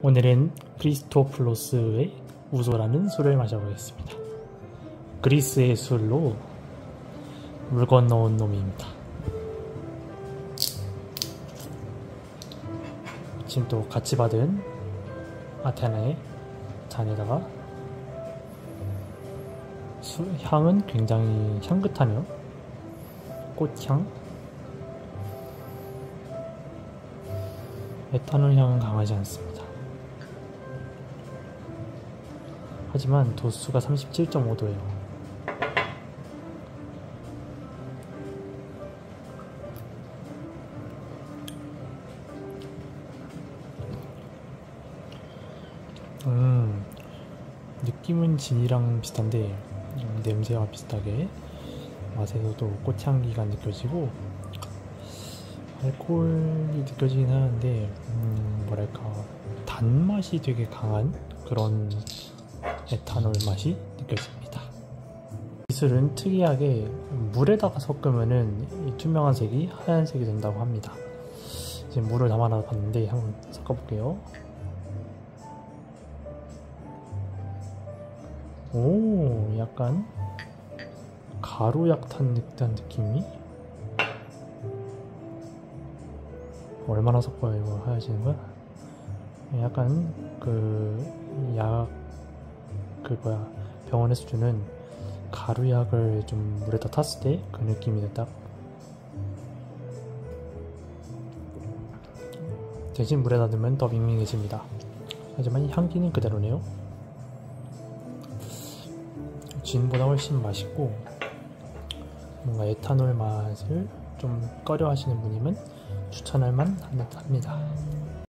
오늘은 크리스토플로스의 우소라는 술을 마셔보겠습니다. 그리스의 술로 물 건너온 놈입니다. 지금 또 같이 받은 아테나의 잔에다가 향은 굉장히 향긋하네요. 꽃향. 에탄올 향은 강하지 않습니다. 하지만 도수가 37.5도예요. 느낌은 진이랑 비슷한데 냄새와 비슷하게 맛에서도 꽃향기가 느껴지고 알코올이 느껴지긴 하는데 뭐랄까 단맛이 되게 강한 그런 에탄올 맛이 느껴집니다. 이 술은 특이하게 물에다가 섞으면은 이 투명한 색이 하얀색이 된다고 합니다. 지금 물을 담아놔 봤는데 한번 섞어볼게요. 오, 약간 가루약 탄 듯한 느낌이. 얼마나 섞어야 이거 하얘지는 거야? 약간 병원에서 주는 가루약을 좀 물에다 탔을 때 그 느낌이 딱. 대신 물에다 넣으면 더 밍밍해집니다. 하지만 향기는 그대로네요. 진보다 훨씬 맛있고 뭔가 에탄올 맛을 좀 꺼려 하시는 분이면 추천할 만합니다.